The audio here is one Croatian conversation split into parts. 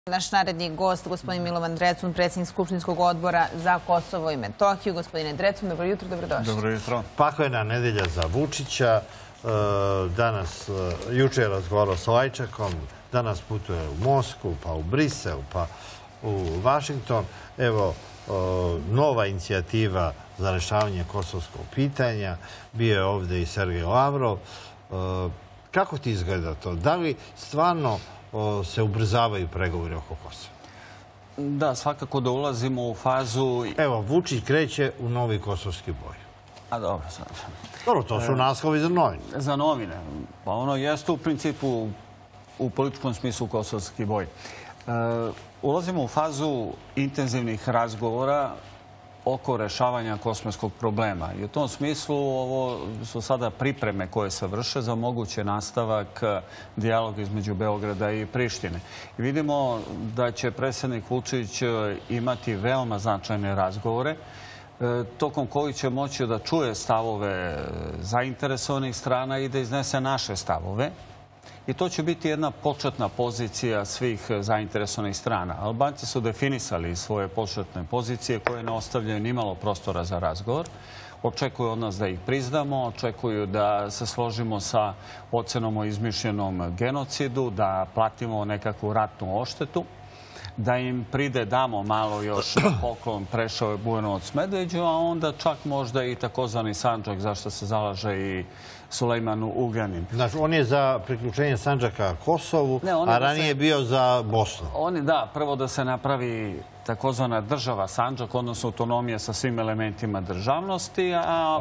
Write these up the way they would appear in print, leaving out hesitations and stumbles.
Naš naredni gost, gospodin Milovan Drecun, predsjednik Skupštinskog odbora za Kosovo i Metohiju. Gospodine Drecun, dobro jutro, dobrodošli. Dobro jutro. Pakojna nedelja za Vučića. Juče je razgovarao sa Lajčakom, danas putuje u Moskvu, pa u Brisel, pa u Vašington. Evo, nova inicijativa za rešavanje kosovskog pitanja. Bio je ovdje i Sergej Lavrov. Kako ti izgleda to? Da li stvarno se ubrzavaju pregovori oko Kosova? Da, svakako da ulazimo u fazu... Evo, Vučić kreće u novi kosovski boj. A dobro, sad. Dobro, to su naslovi za novine. Za novine. Pa ono jeste u principu u političkom smislu kosovski boj. Ulazimo u fazu intenzivnih razgovora oko rešavanja kosovskog problema. I u tom smislu ovo su sada pripreme koje se vrše za moguće nastavak dijaloga između Beograda i Prištine. I vidimo da će predsjednik Vučić imati veoma značajne razgovore tokom kojih će moći da čuje stavove zainteresovanih strana i da iznese naše stavove. I to će biti jedna početna pozicija svih zainteresovanih strana. Albanci su definisali svoje početne pozicije koje ne ostavljaju nimalo prostora za razgovor. Očekuju od nas da ih priznamo, očekuju da se složimo sa ocenom o izmišljenom genocidu, da platimo nekakvu ratnu odštetu, da im damo malo još poklon Prešove, Bujanovac, Medveđu, a onda čak možda i takozvani Sandžak, za što se zalaže i Sulejman Ugljanin. Znači, on je za priključenje Sandžaka Kosovu, a ranije je bio za Bosnu. Da, prvo da se napravi takozvana država Sandžak, odnosno autonomija sa svim elementima državnosti, a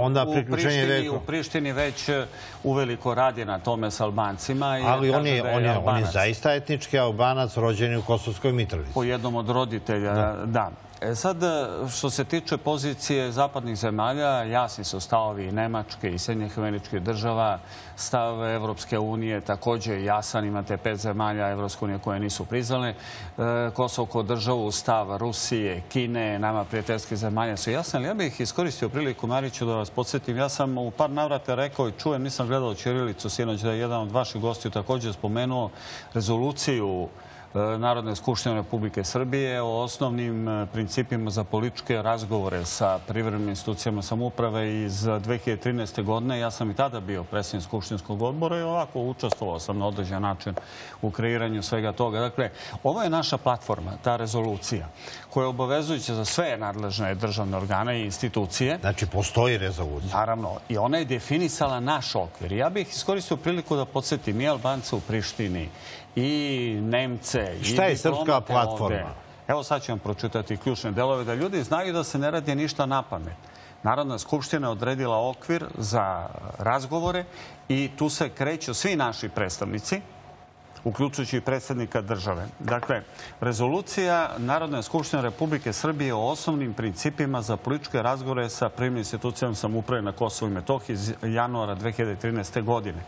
u Prištini već uveliko radi na tome s Albancima. Ali on je zaista etnički Albanac, rođen u Kosovskoj Mitrovici. Po jednom od roditelja, da. Sad, što se tiče pozicije zapadnih zemalja, jasni su stavovi i Nemačke i Sjedinjenih Američkih Država, stav Evropske unije također jasan. Imate 5 zemalja Evropske unije koje nisu priznale Kosovo kao državu, stav Rusije, Kine, nama prijateljskih zemalja su jasni. Ali ja bih iskoristio priliku, Mariću, da vas podsjetim. Ja sam u par navrata rekao i čujem, nisam gledao ćirilicu sinoć, da je jedan od vaših gostiju također spomenuo rezoluciju Narodne skupštine Republike Srbije o osnovnim principima za političke razgovore sa privremenim institucijama samouprave iz 2013. godine. Ja sam i tada bio predsjednik Skupštinskog odbora i ovako učestvovao sam na određen način u kreiranju svega toga. Dakle, ovo je naša platforma, ta rezolucija, koja je obavezujuća za sve nadležne državne organe i institucije. Znači, postoji rezolucija. Naravno, i ona je definisala naš okvir. Ja bih iskoristio priliku da podsjetim i Albance u Prištini, i Nemce, i šta je srpska platforma? Evo sad ću vam pročitati ključne delove da ljudi znaju da se ne radi ništa na pamet. Narodna skupština je odredila okvir za razgovore i tu se kreću svi naši predstavnici, uključujući i predsjednika države. Dakle, rezolucija Narodne skupštine Republike Srbije o osnovnim principima za političke razgovore sa privremenim institucijama samouprave na Kosovu i Metohiji iz januara 2013. godine.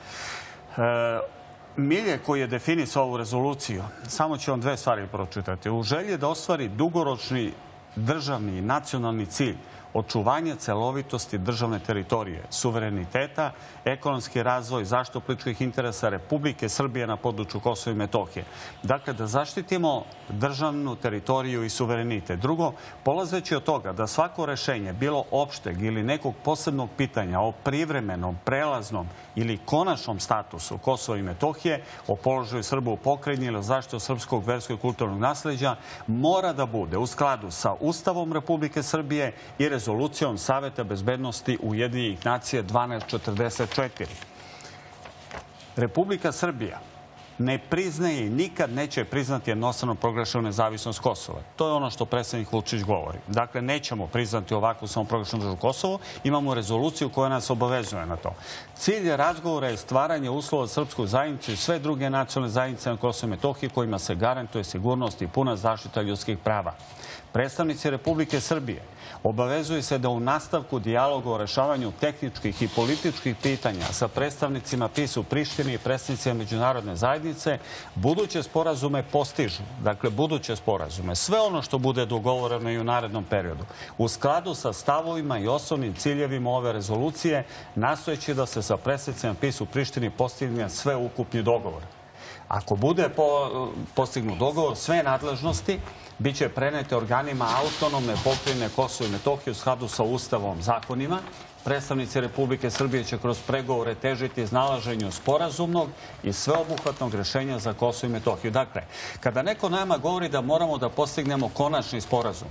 Milje koji je definisao ovu rezoluciju, samo ću vam 2 stvari pročitati. U želji da ostvari dugoročni državni i nacionalni cilj, očuvanje celovitosti državne teritorije, suvereniteta, ekonomski razvoj, zaštitu političkih interesa Republike Srbije na području Kosova i Metohije. Dakle, da zaštitimo državnu teritoriju i suverenitet. Drugo, polazeći od toga da svako rešenje, bilo opšteg ili nekog posebnog pitanja o privremenom, prelaznom ili konačnom statusu Kosova i Metohije, o položaju Srba u pokrajini ili o zaštitu srpskog, verskog i kulturnog nasleđa, mora da bude u skladu sa Ustavom Republike Srbije i rezolucijom Saveta bezbednosti Ujedinjenih nacija 1244. Republika Srbija ne priznaje i nikad neće priznati jednostrano proglašenu nezavisnost Kosova. To je ono što predsjednik Vučić govori. Dakle, nećemo priznati ovakvu samoproglašenu državu Kosovo. Imamo rezoluciju koja nas obavezuje na to. Cilj razgovora je stvaranje uslova za srpsku zajednicu i sve druge nacionalne zajednice na Kosovu i Metohiji kojima se garantuje sigurnost i puna zaštita ljudskih prava. Predstavnici Republike Srbije obavezuju se da u nastavku dijaloga o rešavanju tehničkih i političkih pitanja sa predstavnicima PIS u Prištini i predstavnicima međunarodne zajednice buduće sporazume postižu. Dakle, buduće sporazume. Sve ono što bude dogovoreno i u narednom periodu. U skladu sa stavovima i osnovnim ciljevima ove rezolucije, nastojeći da se sa predstavnicima PIS u Prištini postigne sveukupni dogovor. Ako bude postignut dogovor, sve nadležnosti biće prenete organima autonomne pokrajine Kosovo i Metohije u skladu sa Ustavom, zakonima. Predstavnici Republike Srbije će kroz pregovore težiti iznalaženju sporazumnog i sveobuhvatnog rješenja za Kosovo i Metohiju. Dakle, kada neko nama govori da moramo da postignemo konačni sporazum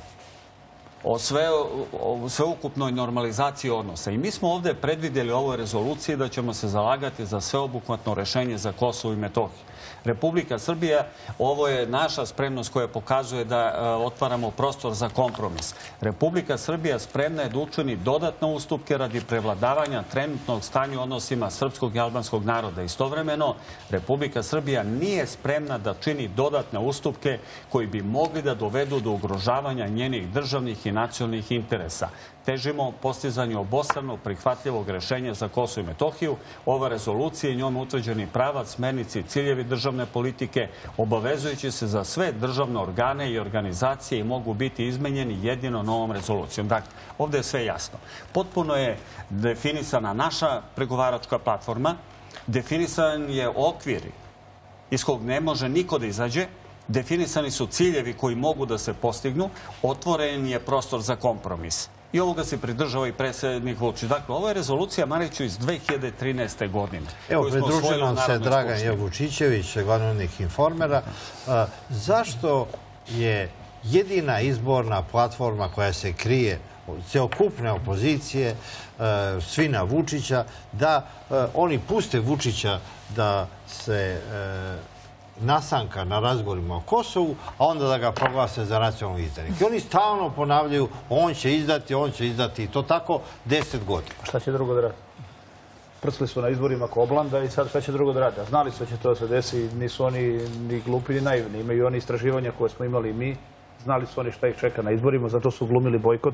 o sveukupnoj normalizaciji odnosa. I mi smo ovdje predvidjeli u ovoj rezoluciji da ćemo se zalagati za sveobuhvatno rješenje za Kosovo i Metohiju. Republika Srbija, ovo je naša spremnost koja pokazuje da otvaramo prostor za kompromis. Republika Srbija spremna je da učini dodatne ustupke radi prevladavanja trenutnog stanja u odnosima srpskog i albanskog naroda. Istovremeno, Republika Srbija nije spremna da čini dodatne ustupke koji bi mogli da dovedu do ugrožavanja njenih državnih i nacionalnih interesa. Težimo postizanju obostrano prihvatljivog rješenja za Kosovo i Metohiju. Ova rezolucija i njome utvrđeni pravac, smernici i ciljevi državne politike obavezujući se za sve državne organe i organizacije i mogu biti izmenjeni jedino novom rezolucijom. Dakle, ovdje je sve jasno. Potpuno je definisana naša pregovaračka platforma, definisan je okvir iz kog ne može niko da izađe, definisani su ciljevi koji mogu da se postignu, otvoren je prostor za kompromis. I ovoga se pridržava i predsjednik Vučić. Dakle, ovo je rezolucija, Mariću, iz 2013. godine. Evo, pridružio nam se Dragan Jovučićević, glavnih informera. Zašto je jedina izborna platforma koja se krije celokupne opozicije, svi na Vučića, da oni puste Vučića da se nasanka na razgovorima o Kosovu, a onda da ga proglase za nacionalnog izdajnika. I oni stalno ponavljaju, on će izdati i to tako 10 godina. Šta će drugo da radi? Prcli su na izborima ko oblanda i sad šta će drugo da radi? Znali su da će to se desi, nisu oni ni glupi ni naivni. Imaju oni istraživanja koje smo imali i mi. Znali su oni šta ih čeka na izborima, zato su glumili bojkot.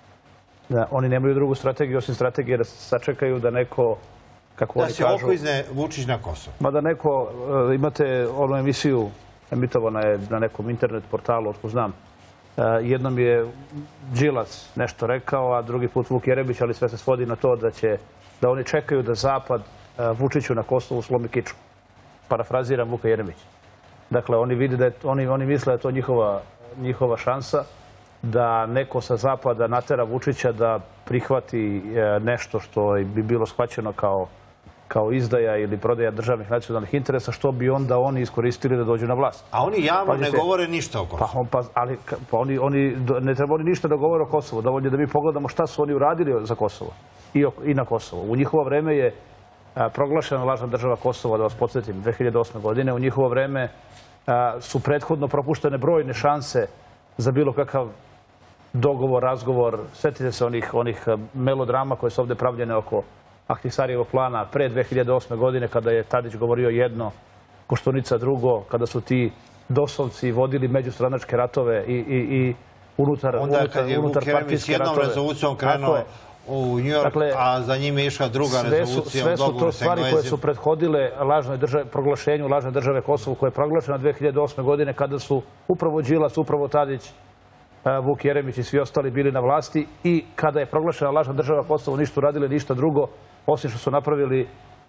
Oni nemaju drugu strategiju, osim strategije da sačekaju da neko, kako oni kažu... Da se oklizne Vučić na Kosovo. Ma da neko, imate onu emisiju, emitovana je na nekom internet portalu, otko znam. Jednom je Đilas nešto rekao, a drugi put Vuk Jeremić, ali sve se svodi na to da oni čekaju da Zapad Vučiću na Kosovu slomi kiču. Parafraziram Vuka Jeremića. Dakle, oni misle da je to njihova šansa da neko sa Zapada natera Vučića da prihvati nešto što bi bilo shvaćeno kao izdaja ili prodaja državnih nacionalnih interesa, što bi onda oni iskoristili da dođu na vlast. A oni javno ne govore ništa o Kosovu. Ne treba oni ništa da govore o Kosovu. Dovoljno je da mi pogledamo šta su oni uradili za Kosovo i na Kosovo. U njihovo vreme je proglašena lažna država Kosova, da vas podsjetim, 2008. godine. U njihovo vreme su prethodno propuštene brojne šanse za bilo kakav dogovor, razgovor. Sjetite se onih melodrama koje su ovdje pravljene oko Ahtisarijevog plana pre 2008. godine, kada je Tadić govorio jedno, Koštunica drugo, kada su ti dosovci vodili međustranačke ratove i unutar partijske ratove. Onda kad je Vuk Jeremić jednom rezolucijom krenuo u New York, a za njime išla druga rezolucija. Sve su to stvari koje su prethodile proglašenju lažne države Kosovo, koja je proglašena 2008. godine, kada su upravo Đilas, upravo Tadić, Vuk Jeremić i svi ostali bili na vlasti, i kada je proglašena lažna država Kosovo ništa uradili, ništa drugo, osim što su napravili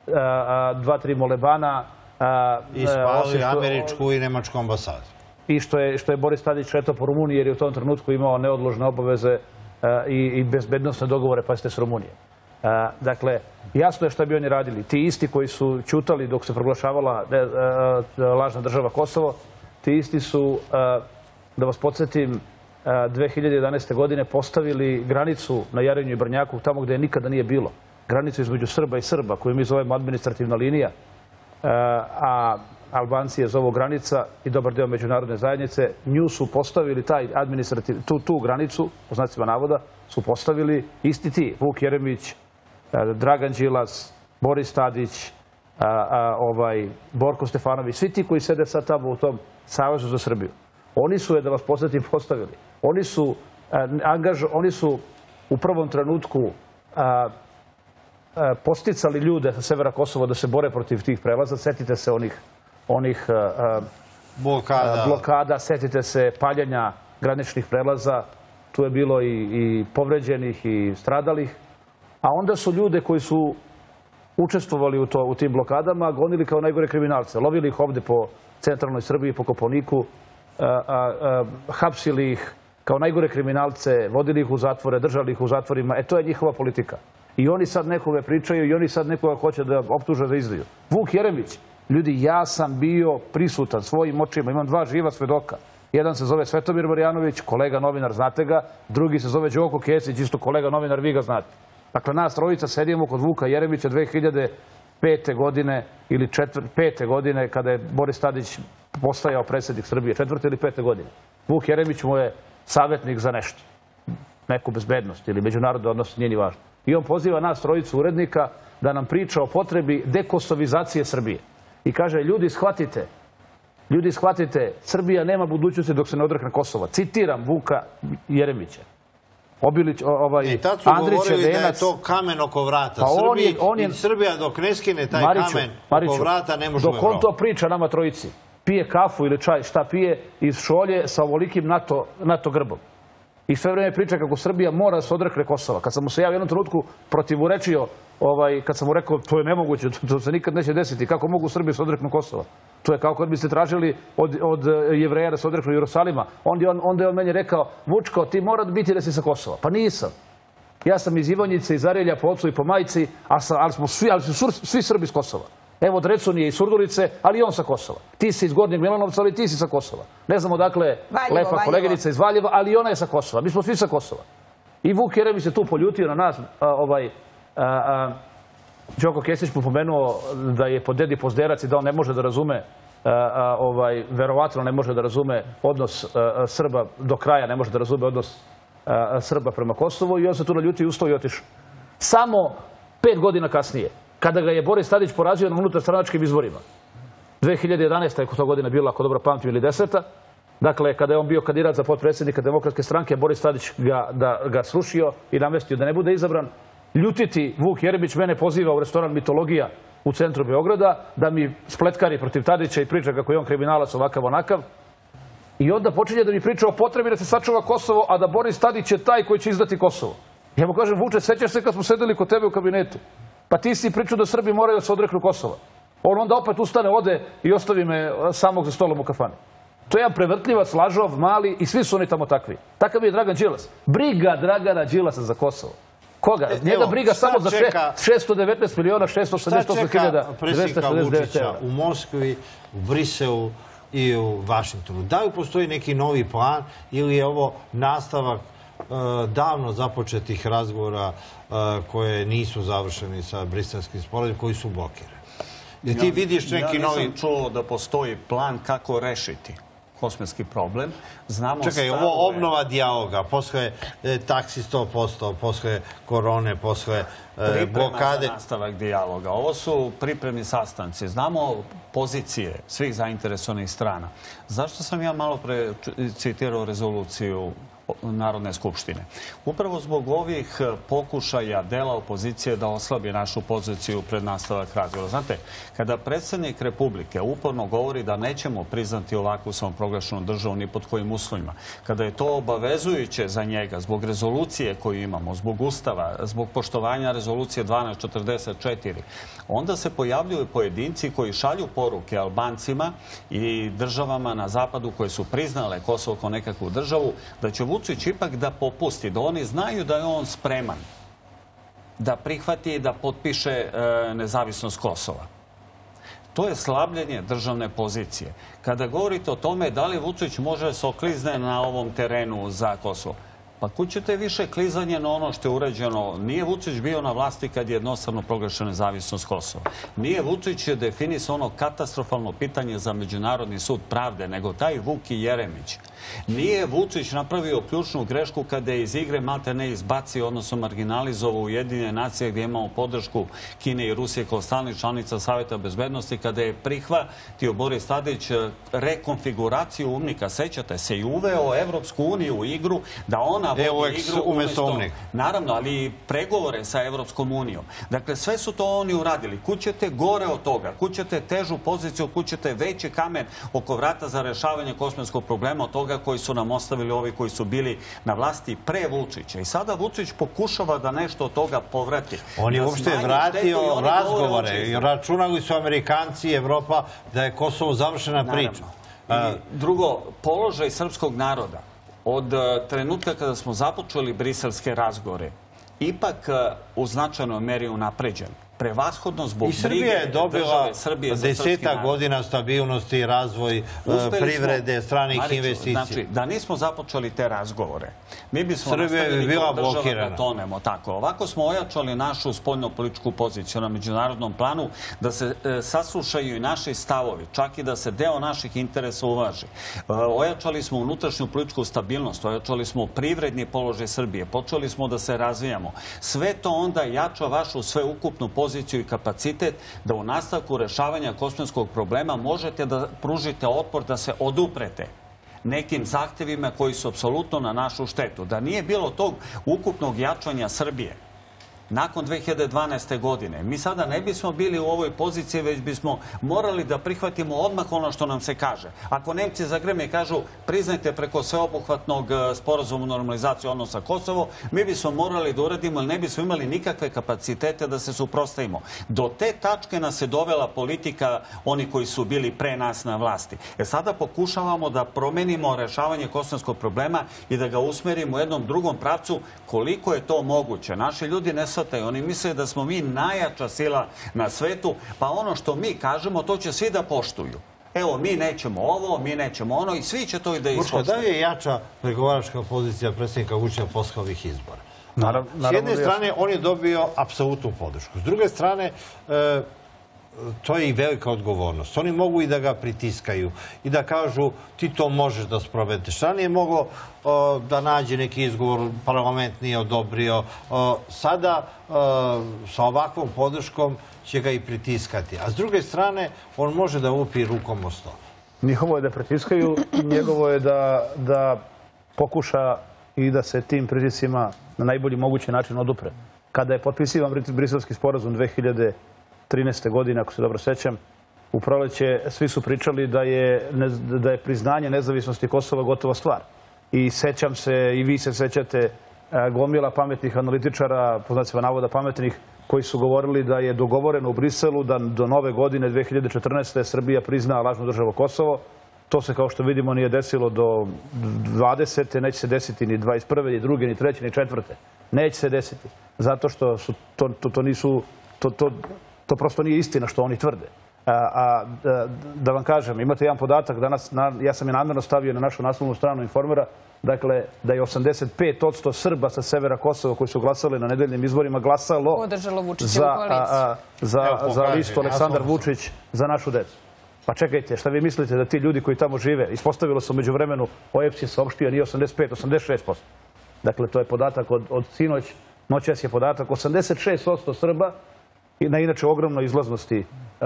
2-3 molebana. I spalili američku i nemačku ambasadu. I što je Boris Tadić šetao po Rumuniji, jer je u tom trenutku imao neodložne obaveze i bezbednosne dogovore, pazite, s Rumunije. Dakle, jasno je šta bi oni radili. Ti isti koji su ćutali dok se proglašavala lažna država Kosovo, ti isti su, da vas podsjetim, 2011. godine postavili granicu na Jarinju i Brnjaku, tamo gdje nikada nije bilo. Granicu između Srba i Srba, koju mi zovemo administrativna linija, a Albanci je zovu granica i dobar deo međunarodne zajednice. Nju su postavili, tu granicu, po znacima navoda, su postavili isti ti, Vuk Jeremić, Dragan Đilas, Boris Tadić, Borko Stefanović, svi ti koji sede sad tamo u tom Savezu za Srbiju. Oni su je, da vas podsjetim, postavili. Oni su u prvom trenutku posticali ljude sa severa Kosova da se bore protiv tih prelaza. Sjetite se onih blokada, sjetite se paljenja graničnih prelaza. Tu je bilo i povređenih i stradalih. A onda su ljude koji su učestvovali u tim blokadama, gonili kao najgore kriminalce. Lovili ih ovde po centralnoj Srbiji, po Kopaoniku, hapsili ih kao najgore kriminalce, vodili ih u zatvore, držali ih u zatvorima. To je njihova politika. I oni sad nekome pričaju i oni sad nekoga hoće da optuže da izdaju. Vuk Jeremić, ljudi, ja sam bio prisutan svojim očima, imam 2 živa svedoka. Jedan se zove Svetomir Marjanović, kolega novinar, znate ga, drugi se zove Đoko Kesić, isto kolega novinar, vi ga znate. Dakle, nas trojica sedimo kod Vuka Jeremića 2005. godine ili 5. godine kada je Boris Tadić postajao predsjednik Srbije, 4. ili 5. godine. Vuk Jeremić mu je savjetnik za nešto, neku bezbednost ili međunarodne odnose, nije ni važno. I on poziva nas trojicu urednika da nam priča o potrebi dekosovizacije Srbije. I kaže, ljudi shvatite, Srbija nema budućnosti dok se ne odrekne Kosova. Citiram Vuka Jeremića. Tad su govorili da je to kamen oko vrata Srbiji i Srbija dok ne skine taj kamen oko vrata ne može u Evropu. Dok on to priča nama trojici, pije kafu ili čaj, šta pije, iz šolje sa ovolikim NATO grbom. I sve vreme priča kako Srbija mora da se odrekne Kosova. Kad sam mu se ja u jednom trenutku protivurečio, kad sam mu rekao to je nemoguće, to se nikad neće desiti, kako mogu Srbiju se odreknu Kosova? To je kao kad biste tražili od Jevreja da se odreknu Jerusalima. Onda je on meni rekao, Vučko, ti mora biti da si sa Kosova. Pa nisam. Ja sam iz Ivanjice, iz Arilja, po ocu i po majci, ali su svi Srbi s Kosova. Evo, Drecun je iz Surdulice, ali i on sa Kosova. Ti si iz Gornjeg Milanovca, ali ti si sa Kosova. Ne znamo dakle, lepa koleginica iz Valjeva, ali i ona je sa Kosova. Mi smo svi sa Kosova. I Vuk Jeremić se tu poljutio na nas. Đoko Kesić mu pomenuo da je po dedi pozderac i da on ne može da razume, verovatno ne može da razume odnos Srba do kraja, ne može da razume odnos Srba prema Kosovu i on se tu naljutio i ustao i otišao. Samo 5 godina kasnije, kada ga je Boris Tadić porazio na unutarstranačkim izborima. 2011. je to godina bila, ako dobro pamtim, ili 10. Dakle, kada je on bio kandidat za potpredsjednika Demokratske stranke, Boris Tadić ga srušio i namestio da ne bude izabran. Ljutiti Vuk Jeremić mene poziva u restoran Mitologija u centru Beograda da mi spletkari protiv Tadića i priča kako je on kriminalac ovakav onakav. I onda počinje da mi priča o potrebi da se sačuva Kosovo, a da Boris Tadić je taj koji će izdati Kosovo. Ja mu kažem, Vuče, sećaš se kad smo sedeli kod tebe u kabinetu? Pa ti si pričao da Srbi moraju da se odreknu Kosova. On onda opet ustane, ode i ostavi me samog za stolom u kafani. To je jedan prevrtljivac, lažov, mali i svi su oni tamo takvi. Takav je Dragan Đilas. Briga Dragana Đilasa za Kosovo. Koga? Njega briga samo za 619 miliona 688 hiljada 269 evra. U Moskvi, u Briselu i u Vašingtonu. Da li postoji neki novi plan ili je ovo nastavak davno započetih razgovora koje nisu završeni sa briselskim sporazumom, koji su blokirani? Ti vidiš neki novi... Ja nisam čuo da postoji plan kako rešiti kosmetski problem. Čekaj, ovo obnova dijaloga, posle taksi 100%, posle korone, posle blokade... Priprema za nastavak dijaloga. Ovo su pripremni sastanci. Znamo pozicije svih zainteresovanih strana. Zašto sam ja malo pre citirao rezoluciju Narodne skupštine? Upravo zbog ovih pokušaja dela opozicije da oslabi našu poziciju pred nastavak razgovora. Znate, kada predsjednik Republike uporno govori da nećemo priznati ovakvu samoproglašenu državu ni pod kojim uslovima, kada je to obavezujuće za njega zbog rezolucije koju imamo, zbog Ustava, zbog poštovanja rezolucije 1244, onda se pojavljuju pojedinci koji šalju poruke Albancima i državama na zapadu koje su priznale Kosovo kao nekakvu državu, da će Vučić ipak da popusti, da oni znaju da je on spreman da prihvati i da potpiše nezavisnost Kosova. To je slabljenje državne pozicije. Kada govorite o tome da li Vučić može da se oklizne na ovom terenu za Kosovo, pa kud ćete više klizanje na ono što je urađeno? Nije Vučić bio na vlasti kad je jednostavno proglašena nezavisnost Kosova. Nije Vučić definisao ono katastrofalno pitanje za Međunarodni sud pravde, nego taj Vuk Jeremić. Nije Vučić napravio ključnu grešku kada je iz igre maltene izbacio, odnosno marginalizovao Ujedinjene nacije gdje imamo podršku Kine i Rusije kao stalnih članica Saveta bezbednosti, kada je prihvatio Boris Tadić rekonfiguraciju UNMIK-a. Sećate se, i uveo Evropsku uniju u igru da ona Ukrajina vodi igru umjesto umnik. Naravno, ali i pregovore sa Evropskom unijom. Dakle, sve su to oni uradili. Kućete gore od toga, kućete težu poziciju, kućete veći kamen oko vrata za rešavanje kosmetskog problema od toga koji su nam ostavili ovi koji su bili na vlasti pre Vučića. I sada Vučić pokušava da nešto od toga povrati. On je uopšte vratio razgovore i računali su Amerikanci i Evropa da je Kosovo završena priča. Drugo, položaj srpskog naroda od trenutka kada smo započeli briselske razgovore ipak u značajnoj meri unapređen. Prevashodno zbog brige države Srbije za srpski narod. I Srbija je dobila 10 godina stabilnosti i razvoj privrede, stranih investicija. Znači, da nismo započeli te razgovore, mi bismo nastavili kao država da tonemo tako. Ovako smo ojačali našu spoljnopolitičku poziciju na međunarodnom planu, da se saslušaju i naši stavovi, čak i da se deo naših interesa uvaži. Ojačali smo unutrašnju političku stabilnost, ojačali smo privredni položaj Srbije, počeli smo da se razvijamo. Sve to onda jača vašu sveukupnu poziciju i kapacitet da u nastavku rešavanja kosmetskog problema možete da pružite otpor, da se oduprete nekim zahtevima koji su apsolutno na našu štetu. Da nije bilo tog ukupnog jačanja Srbije nakon 2012. godine, mi sada ne bismo bili u ovoj poziciji, već bismo morali da prihvatimo odmah ono što nam se kaže. Ako Nemci zagreme i kažu priznajte preko sveobuhvatnog sporazuma o normalizaciji odnosa Kosovo, mi bismo morali da uradimo, ali ne bismo imali nikakve kapacitete da se suprotstavimo. Do te tačke nas je dovela politika oni koji su bili pre nas na vlasti. Sada pokušavamo da promenimo rešavanje kosovskog problema i da ga usmerimo u jednom drugom pravcu koliko je to moguće. Naši ljudi ne oni misle da smo mi najjača sila na svetu, pa ono što mi kažemo, to će svi da poštuju. Evo, mi nećemo ovo, mi nećemo ono i svi će to i da ispoštuju. Da li je jača pregovaračka pozicija predsjednika Vučića posle ovih izbora? S jedne strane, on je dobio apsolutnu podršku. S druge strane, to je i velika odgovornost. Oni mogu i da ga pritiskaju i da kažu ti to možeš da sprovedeš. Ranije je moglo da nađe neki izgovor, parlament nije odobrio. Sada sa ovakvom podrškom će ga i pritiskati. A s druge strane, on može da upi rukom o sto. Njihovo je da pritiskaju, njegovo je da pokuša i da se tim pritiscima na najbolji mogući način odupre. Kada je potpisivan briselski sporazum 2013. godine, ako se dobro sećam, u proleće svi su pričali da je priznanje nezavisnosti Kosova gotova stvar. I sećam se, i vi se sećate, gomila pametnih analitičara, po znacima navoda pametnih, koji su govorili da je dogovoreno u Briselu da do nove godine 2014. Srbija prizna lažnu državu Kosovo. To se, kao što vidimo, nije desilo do 20. Neće se desiti ni 21. ni 2. ni 3. ni 4. Neće se desiti. Zato što to nisu... To prosto nije istina što oni tvrde. Da vam kažem, imate jedan podatak, danas, ja sam je namjerno stavio na našu naslovnu stranu Informera, dakle, da je 85% Srba sa severa Kosova koji su glasali na nedeljnim izborima glasalo za listu Aleksandar Vučić za našu decu. Pa čekajte, šta vi mislite da ti ljudi koji tamo žive, ispostavilo se među vremenu, OEBS je saopštio nije 85, 86%. Dakle, to je podatak od sinoć, noćas je podatak 86% Srba i na inače ogromnoj izlaznosti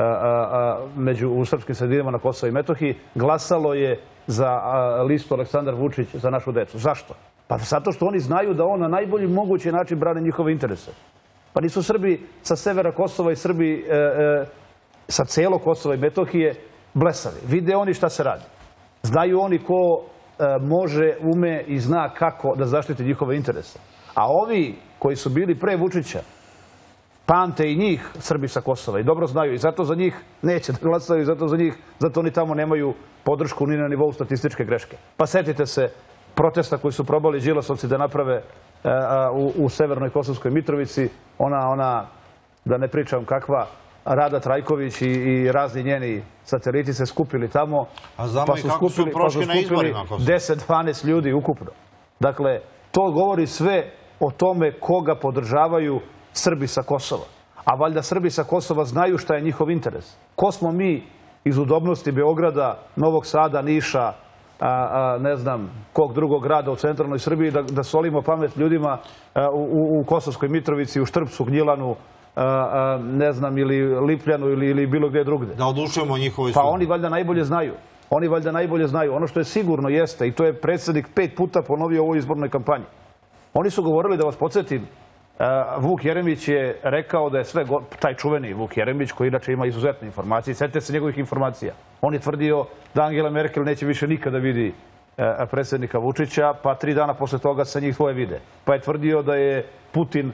u srpskim sredinama na Kosovo i Metohiji, glasalo je za listu Aleksandar Vučić za našu decu. Zašto? Pa zato što oni znaju da on na najbolji mogući način brani njihove interese. Pa nisu Srbi sa severa Kosova i Srbi sa celog Kosova i Metohije blesavi. Vide oni šta se radi. Znaju oni ko može, ume i zna kako da zaštiti njihove interese. A ovi koji su bili pre Vučića, pamte i njih Srbi sa Kosova i dobro znaju i zato za njih neće da glasaju, zato oni tamo nemaju podršku ni na nivou statističke greške. Pa setite se protesta koji su probali Đilasovci da naprave u severnoj Kosovskoj Mitrovici, ona, da ne pričam kakva, Rada Trajković i razni njeni sateliti se skupili tamo, pa su skupili 10-12 ljudi ukupno. Dakle, to govori sve o tome koga podržavaju Srbi sa Kosova. A valjda Srbi sa Kosova znaju šta je njihov interes. Ko smo mi iz udobnosti Beograda, Novog Sada, Niša, ne znam kog drugog grada u centralnoj Srbiji da solimo pamet ljudima u Kosovskoj Mitrovici, u Štrpcu, Gnjilanu, ne znam, ili Lipljanu ili bilo gdje drugdje. Da odušujemo njihovoj sudbini. Pa oni valjda najbolje znaju. Oni valjda najbolje znaju. Ono što je sigurno jeste, i to je predsjednik 5 puta ponovio u ovoj izbornoj kampanji, Oni su govorili, da vas podsjetim, Vuk Jeremić je rekao da je sve, taj čuveni Vuk Jeremić, koji inače ima izuzetne informacije, sjetite se njegovih informacija. On je tvrdio da Angela Merkel neće više nikada vidi predsjednika Vučića, pa 3 dana posle toga sa njih dvoje vide. Pa je tvrdio da je Putin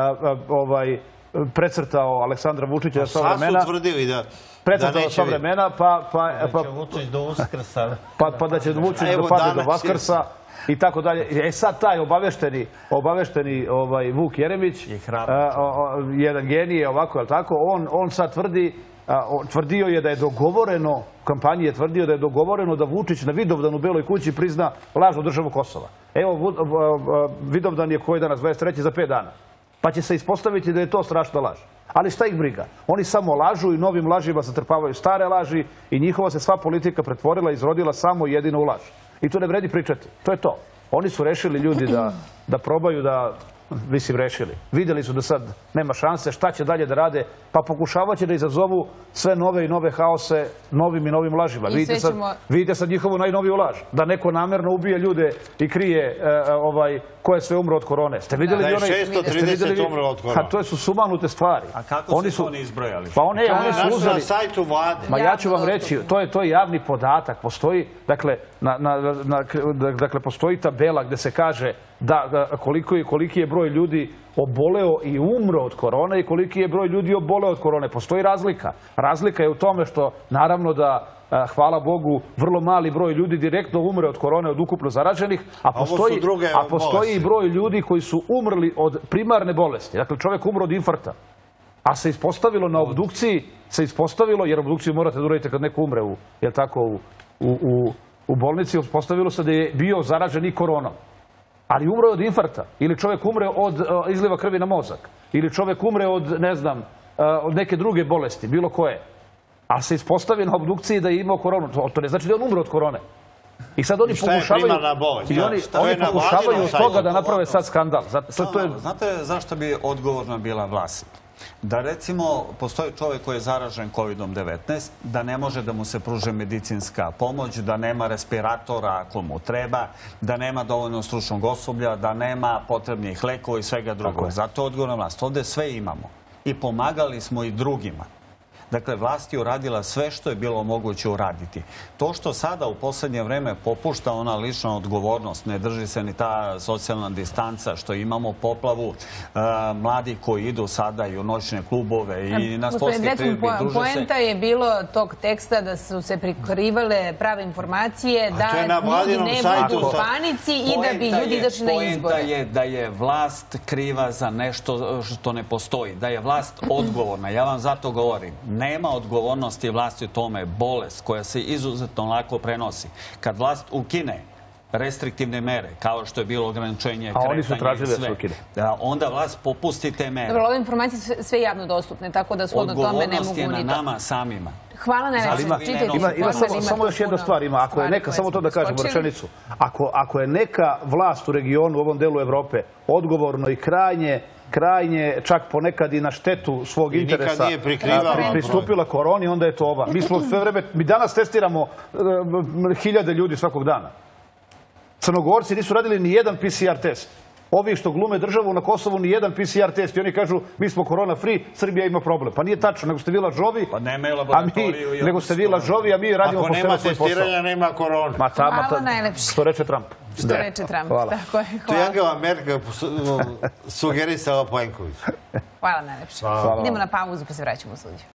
precrtao Aleksandra Vučića za sva vremena. Sad su tvrdili da precrtao sva vremena, da će Vučić do Uskrsa. Pa da će Vučić da padne do Vaskrsa i tako dalje. Sad taj obavešteni Vuk Jeremić, jedan genije, ovako, je tako, on sad tvrdio je da je dogovoreno, u kampanji je tvrdio da je dogovoreno da Vučić na Vidovdan u Beloj kući prizna lažnu državu Kosova. Evo, Vidovdan je koji danas, 23. za 5 dana. Pa će se ispostaviti da je to strašna laž. Ali šta ih briga? Oni samo lažu i novim lažima zatrpavaju stare laži i njihova se sva politika pretvorila i izrodila samo jedino u laž. I to ne vredi pričati. To je to. Oni su rešili ljudi da probaju da, mislim rešili. Vidjeli su da sad nema šanse, šta će dalje da rade, pa pokušavat će da izazovu sve nove i nove haose novim i novim lažima. Vidite sad njihovu najnoviju laž. Da neko namerno ubije ljude i krije ko je sve umro od korone. Ste vidjeli da je 630 umro od korone? To su sumanute stvari. A kako su oni izbrojali? Pa oni su uzeli... Na sajtu vlade. Ma ja ću vam reći, to je javni podatak. Postoji, dakle, postoji tabela gde se kaže da koliki je broj ljudi oboleo i umro od korone i koliki je broj ljudi oboleo od korone. Postoji razlika. Razlika je u tome što, naravno da, hvala Bogu, vrlo mali broj ljudi direktno umre od korone od ukupno zaraženih, a postoji i broj ljudi koji su umrli od primarne bolesti. Dakle, čovjek umro od infarkta. A se ispostavilo na obdukciji, jer obdukciju morate da uradite kad neko umre u bolnici, ispostavilo se da je bio zaražen i koronom. Ali umre od infarkta, ili čovjek umre od izliva krvi na mozak, ili čovjek umre od, ne znam, od neke druge bolesti, bilo koje. A se ispostavi na obdukciji da je imao koronu. To ne znači da on umre od korone. I sad oni pokušavaju od toga da naprave sad skandal. Znate zašto bi odgovorna bila vlast? Da recimo postoji čovjek koji je zaražen COVID-19, da ne može da mu se pruže medicinska pomoć, da nema respiratora ako mu treba, da nema dovoljno stručnog osoblja, da nema potrebnih lekova i svega drugog. Zato je odgovorna vlast. Ovdje sve imamo. I pomagali smo i drugima. Dakle, vlast je uradila sve što je bilo moguće uraditi. To što sada u posljednje vreme popušta ona lična odgovornost, ne drži se ni ta socijalna distanca, što imamo poplavu mladih koji idu sada i u noćne klubove i na sportske priredbe. Poenta je bilo tog teksta da su se prikrivale prave informacije, da ljudi ne budu u panici i da bi ljudi izašli na izbore. Poenta je da je vlast kriva za nešto što ne postoji, da je vlast odgovorna. Ja vam zato govorim. Nema odgovornosti vlasti u tome, bolest koja se izuzetno lako prenosi. Kad vlast ukine restriktivne mere, kao što je bilo ograničenje kretanja i sve, onda vlast popusti te mere. Dobro, ove informacije sve javno dostupne, tako da shodno tome ne mogu ni to. Odgovornost je na nama samima. Hvala najlepše. Ima samo još jedna stvar. Ako je neka, samo to da kažem rečenicu, ako je neka vlast u regionu, u ovom delu Evrope, odgovorno i krajnje, čak ponekad i na štetu svog interesa pristupila koroni, onda je to ova. Mi smo sve vreme, mi danas testiramo 1000 ljudi svakog dana. Crnogorci nisu radili ni jedan PCR test. Ovi što glume državu na Kosovu ni jedan PCR test i oni kažu mi smo korona free, Srbija ima problem. Pa nije tačno, nego ste vi lažovi, a mi radimo po sebe svoj posao. Ako nema testiranja, nema korona. Hvala najlepše. Što reče Trump. Što reče Trump. To je Angela Merkel sugerisala Plenković. Hvala najlepše. Idemo na pauzu pa se vraćamo u studiju.